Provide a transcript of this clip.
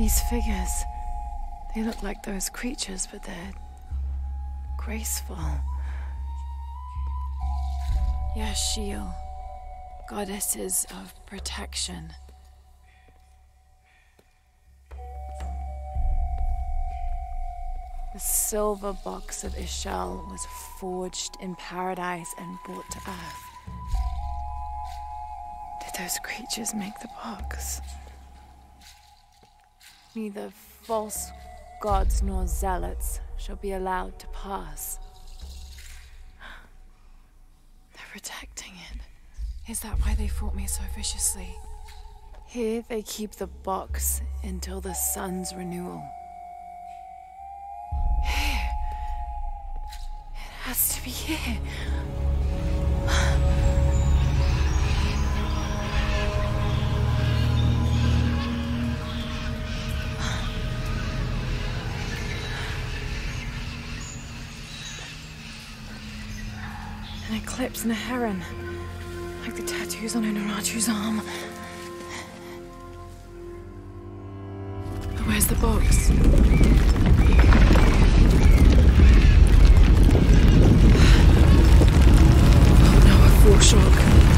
These figures, they look like those creatures, but they're graceful. Yashil, goddesses of protection. The silver box of Ishal was forged in paradise and brought to Earth. Did those creatures make the box? Neither false gods nor zealots shall be allowed to pass. They're protecting it. Is that why they fought me so viciously? Here they keep the box until the sun's renewal. Here. It has to be here. An eclipse and a heron. Like the tattoos on Unuratu's arm. But where's the box? Oh no, a foreshock.